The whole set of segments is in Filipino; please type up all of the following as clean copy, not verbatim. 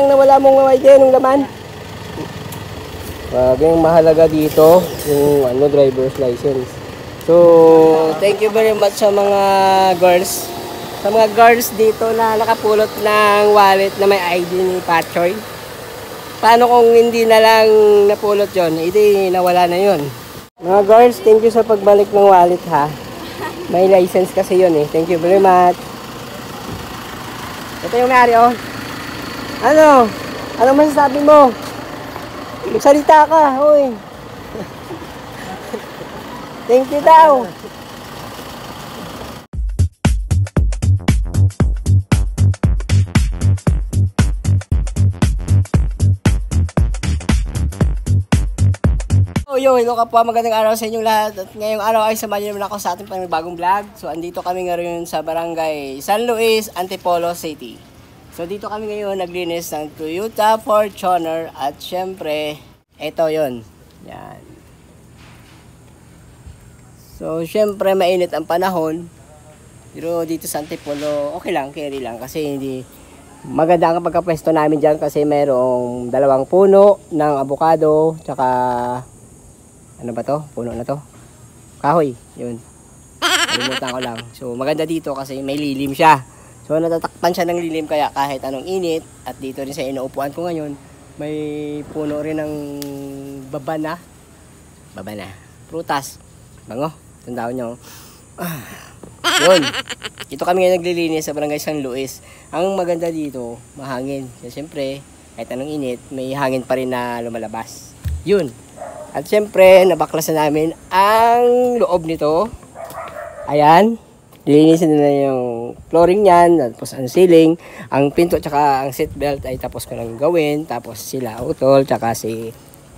lang na wala mong idea nung laman. Yung mahalaga dito, yung driver's license. So, thank you very much sa mga girls. Sa mga girls dito na nakapulot ng wallet na may ID ni Patchoy. Paano kung hindi na lang napulot yon? Hindi, nawala na yon. Mga girls, thank you sa pagbalik ng wallet ha. May license kasi yon eh. Thank you very much. Ito yung may-ari oh. Ano masasabi mo? Magsalita ka, hoy. Thank you daw. Hello kapwa, magandang araw sa inyong lahat. At ngayong araw ay samahan naman ako sa ating panibagong vlog. So andito kami ngayon sa barangay San Luis, Antipolo City. So dito kami ngayon naglinis ng Toyota Fortuner. At syempre, ito yon. Yan. So syempre mainit ang panahon. Pero dito sa Antipolo, okay lang, carry lang. Kasi hindi maganda ang pagkapwesto namin dyan. Kasi mayroong 2 puno ng avocado. Tsaka ano ba to? Puno na to? Kahoy. Yun. Nalimutan ko lang. So maganda dito kasi may lilim siya. So natatakpan siya ng lilim kaya kahit anong init. At dito rin sa inuupuan ko ngayon, may puno rin ng babana. Prutas. Bango. Tandaan nyo. Yun. Dito kami ngayon naglilinis sa barangay San Luis. Ang maganda dito, mahangin. Kasi siyempre, kahit anong init, may hangin pa rin na lumalabas. Yun. At syempre, nabaklasan namin ang loob nito. Ayan. Linisin na yung flooring yan. Tapos ang ceiling. Ang pinto tsaka ang seatbelt ay tapos ko lang gawin. Tapos sila Utol tsaka si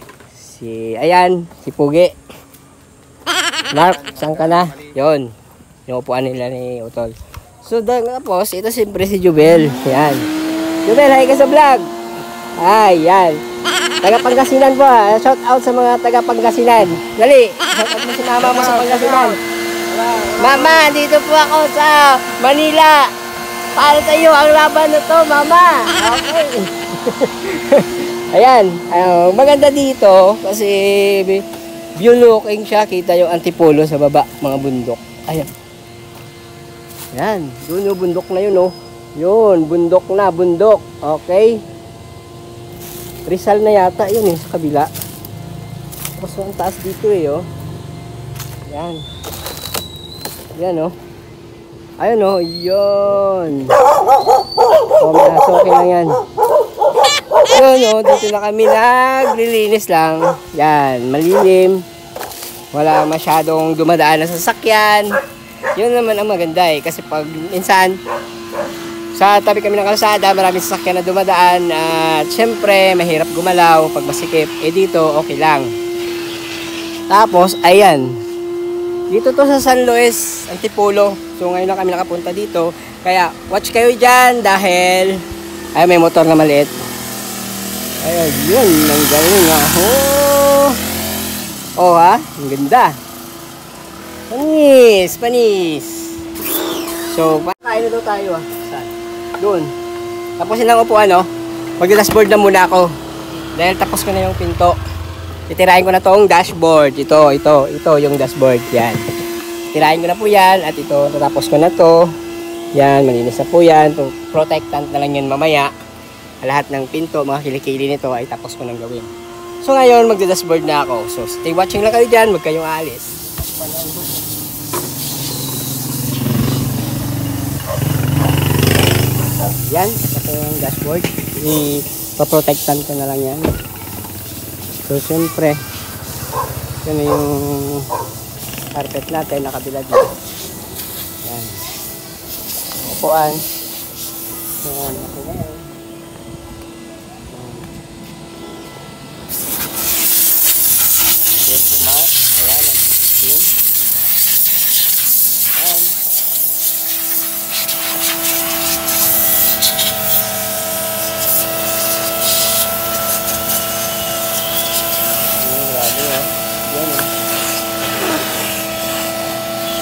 Pugi. Mark, saan ka na? Yun. Yung upuan nila ni Utol. So tapos, ito siyempre si Jubel. Yan. Jubel, hi ka sa vlog. Ay, yan. Taga Pangasinan po ha. Shout out sa mga taga Pangasinan. Dali. Shout out mo si mama mo sa Pangasinan. Mama, dito po ako sa Manila. Para sa iyo ang laban na to, mama. Okay. Ayan. Maganda dito kasi view looking siya. Kita yung Antipolo sa baba. Mga bundok. Ayan. Ayan. Doon yung bundok na yun oh. Yun. Bundok na. Bundok. Okay. Rizal na yata yun eh, sa kabila. Tapos ang taas dito eh, oh. Yan. Yan, oh. Ayun, oh. Yun. Oh, so okay lang yan. Yun, oh. Dito na kami naglilinis lang. Yan, malilim. Wala masyadong dumadaan na sasakyan. Yun naman ang maganda eh. Kasi pag minsan, sa tabi kami ng kalsada, maraming sasakyan na dumadaan at syempre mahirap gumalaw pag masikip. Dito okay lang. Tapos ayan. Dito to sa San Luis, Antipolo. So ngayon lang kami nakapunta dito. Kaya watch kayo dyan dahil may motor na maliit. Ayun, yun. Ang galing nga. Oh ha, ang ganda. Panis. So kain na daw tayo ah. Doon. Tapos yun ang upuan, no? Mag-dashboard na muna ako. Dahil tapos ko na yung pinto. Titirahin ko na tong dashboard. Ito yung dashboard. Yan. Titirahin ko na po yan. At ito, tatapos ko na to. Yan, malinis na po yan. Protectant na lang yan mamaya. Lahat ng pinto, mga kilikili nito ay tapos ko nang gawin. So ngayon, mag-dashboard na ako. So stay watching lang kayo dyan. Huwag kayong aalis. Yan, ito yung dashboard. Ipaprotectan ko na lang yan. So, siyempre, ito na yung carpet natin, nakabilad na. Yan. Upuan. Yan, ito na yan. Then, tumat. Ayan, nag-steam. Yan.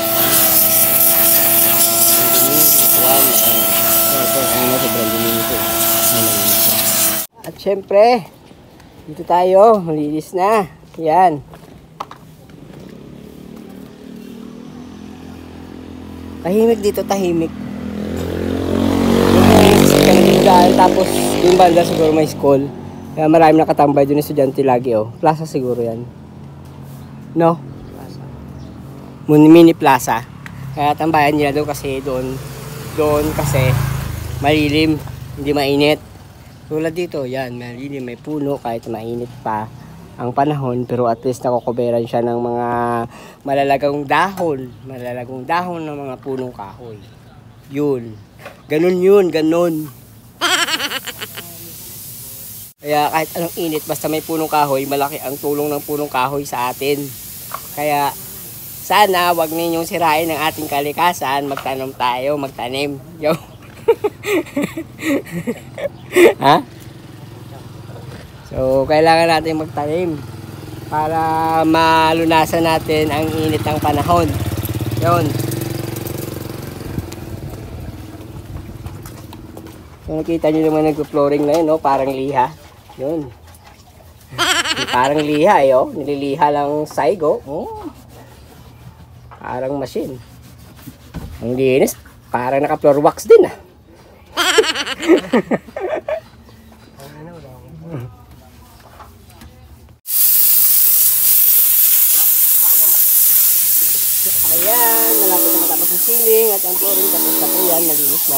Sobrang dumi nito. At syempre, dito tayo, malinis na. Yan. Tahimik dito, tahimik. Tapos yung banda siguro may school. Kaya maraming nakatambay doon estudyante lagi oh. Plaza siguro yan. No? Plaza. Mini plaza. Kaya tambayan nila doon kasi doon kasi malilim, hindi mainit. Tulad dito, yan, malilim, may puno kahit mainit pa ang panahon, pero at least nakokoberan siya ng mga malalagong dahon ng mga punong kahoy. Yun. Ganun yun, ganun. Kaya kahit anong init, basta may punong kahoy, malaki ang tulong ng punong kahoy sa atin. Kaya sana wag ninyong sirain ang ating kalikasan, magtanim tayo, magtanim. Yo. Ha? So, kailangan natin magtanim para malunasan natin ang init ng panahon. Yun. So, nakita nyo naman nag-flooring na yun, no? Parang liha. Yun. Parang liha, eh, oh. Nililiha lang saigo. Oh. Parang machine. Ang linis. Parang naka-floor wax din, ah. Ayan, malapit na matapos yung ceiling at ang flooring tapos na po yan, malinis na.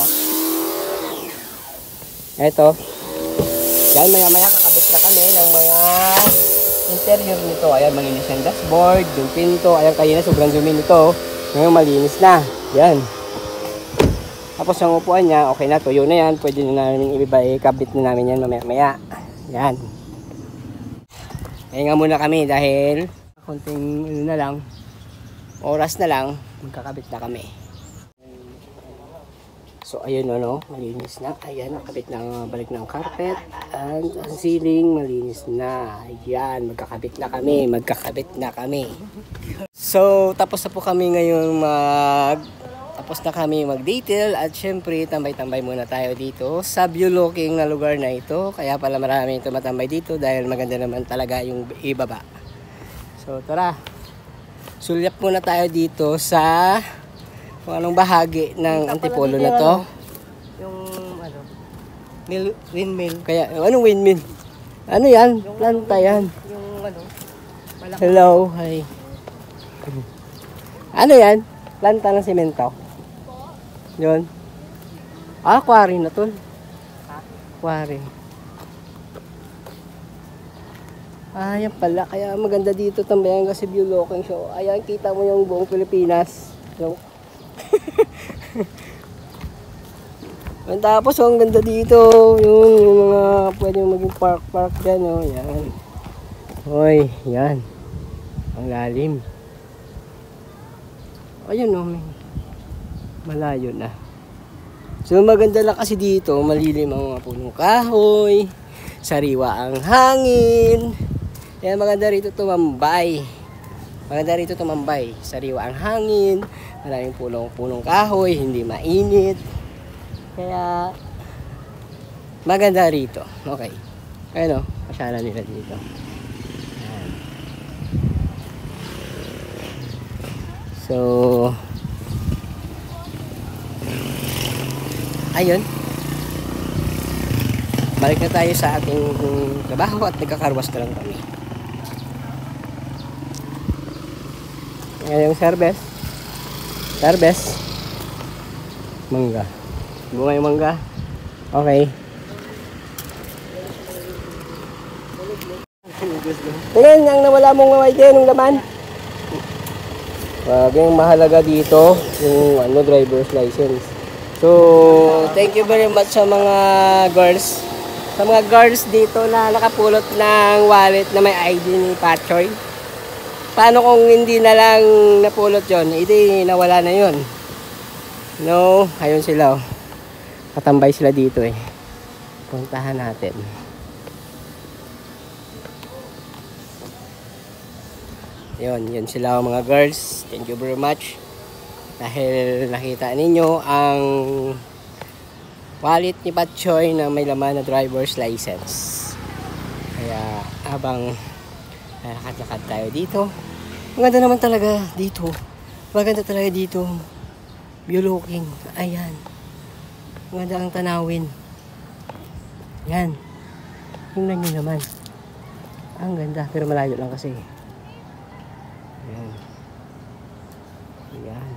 Eto. Yan, maya-maya kakabit na kami ng mga interior nito. Ayan, malinis yung dashboard, yung pinto. Ayan, kanina sobrang dumi nito. Ngayon, malinis na. Yan. Tapos yung upuan niya, okay na, tuyo na yan. Pwede na namin ikabit na namin yan mamaya-maya. Yan. Kaya nga muna kami dahil konting na lang, oras na lang, magkakabit na kami. So ayun ano, malinis na. Ayan, nakabit na balik ng carpet. And ang ceiling, malinis na. Ayan, magkakabit na kami. So tapos na po kami ngayon tapos na kami mag-detail at syempre tambay-tambay muna tayo dito sa view-looking na lugar na ito. Kaya pala maraming tumatambay dito dahil maganda naman talaga yung ibaba. So tara, sulyap muna tayo dito sa kung anong bahagi ng antipolo na to. Yung ano, windmill. Kaya, anong windmill? Ano yan? Planta yan. yung ano, malaki. Hello, hi. Ano yan? Planta ng semento. Yun. Quarry na to. Quarry. Yan pala. Kaya maganda dito tambayan kasi view looking show. Ayan, kita mo yung buong Pilipinas. Yung tapos ang ganda dito. Yung mga pwede maging park dyan. Oh. Yan. Hoy, yan. Ang lalim. Ayun o, malayo na. So maganda lang kasi dito, malilim ang mga punong kahoy, sariwa ang hangin. Kaya maganda rito tumambay. Sariwa ang hangin, maraming punong kahoy, hindi mainit. Kaya maganda rito. Okay. Ayun o, pasyalan nila dito. So, ayun. Balik na tayo sa ating trabaho at nagkakarwas na lang kami. Ngayong service. Mangga. Bunga yung mangga. Okay. Tingnan, ang nawala mong mamay din, yung laman. Yung mahalaga dito, yung driver's license. So, thank you very much sa mga girls. Sa mga girls dito na nakapulot ng wallet na may ID ni Patchoy. Paano kung hindi na lang napulot yon? Hindi, nawala na yon. No, ayun sila. Katambay sila dito eh. Puntahan natin. Yun sila mga girls. Thank you very much. Dahil nakita ninyo ang wallet ni Patchoy na may laman na driver's license. Kaya habang lakad-lakad tayo dito, maganda naman talaga dito. Maganda talaga dito. View looking. Ayan. Maganda ang tanawin. Yan. Tingnan nyo naman. Ang ganda. Pero malayo lang kasi. Ayan. Ayan.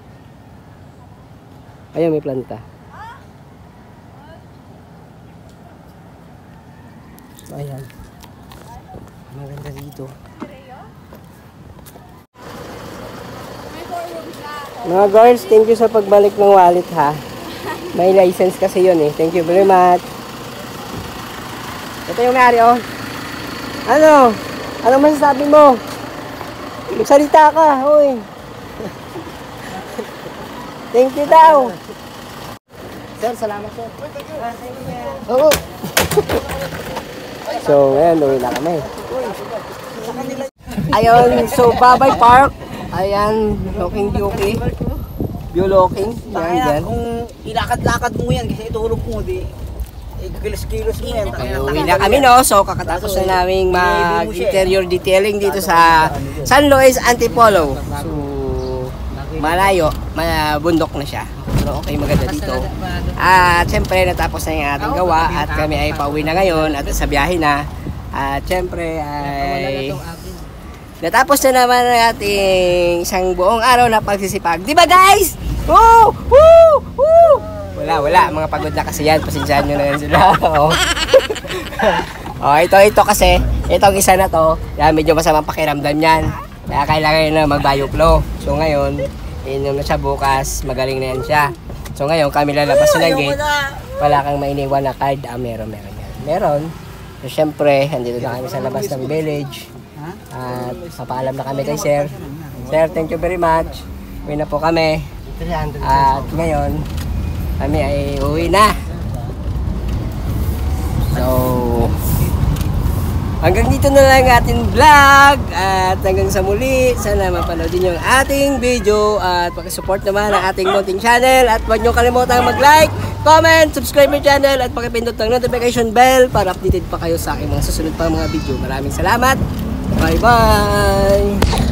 Ayan, may planta. Ayan. Maganda dito. Mga girls, thank you sa pagbalik ng wallet ha. May license kasi yun eh. Thank you very much. Ito yung may-ari oh. Ano? Ano masasabi mo? Magsalita ka, hoy. Thank you daw. Sir, salamat sir. Oo. So, ngayon, uwi na kami. Ayun, so Babay Park. Ayan, looking beauty. View looking. Yan, yan. Kung ilakad-lakad mo yan kasi itulog mo, di kilos-kilos mo yan. Uwi na kami no, so kakatapos na naming mag-interior detailing dito sa San Luis Antipolo. So, malayo, bundok na siya. Pero okay, maganda dito. At syempre, natapos na yung ating gawa at kami ay pauwi na ngayon at sa biyahe na. At syempre ay natapos na naman ang ating isang buong araw na pagsisipag. Di ba guys? Woo! Woo! Woo! Wala. Mga pagod na kasi yan. Pasensyahan nyo na yan sila. Oh, ito kasi. Itong isa na to. Yan, medyo masamang pakiramdam yan. Kaya kailangan na mag-bioflow. So ngayon, inom na siya bukas. Magaling na yan siya. So ngayon, kami lalabas na ng gate. Wala kang mainiwan na card. Meron yan. Meron. So syempre, andito na kami sa labas ng village. At papaalam na kami kay Sir. Sir, thank you very much. Uwi na po kami. At ngayon, kami ay uwi na. So, hanggang dito na lang ating vlog. At hanggang sa muli, sana mapanood din yung ating video. At pakisupport naman ang ating munting channel. At huwag nyo kalimutan mag-like, comment, subscribe my channel. At pakipindot ng notification bell para updated pa kayo sa aking mga susunod pang mga video. Maraming salamat. Bye-bye!